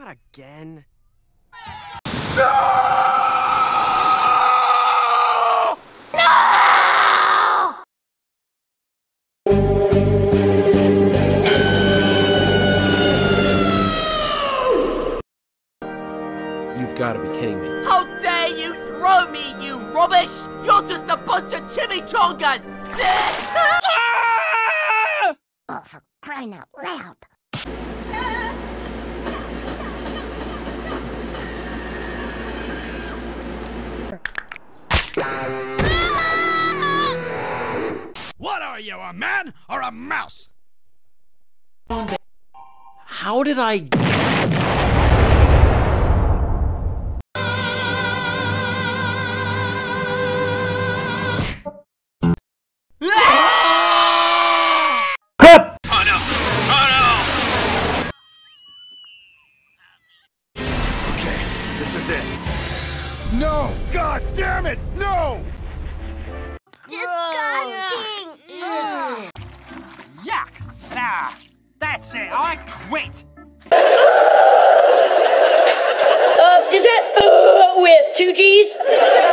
again. You've got to be kidding me. How dare you throw me, you rubbish! You're just a bunch of chimichangas! Oh, for crying out loud. What are you, a man or a mouse? How did I... Oh no! Oh no! Okay, this is it. No! God damn it! No! Disgusting! Ugh. Yuck! Ah, that's it, I quit! Is that with 2 G's?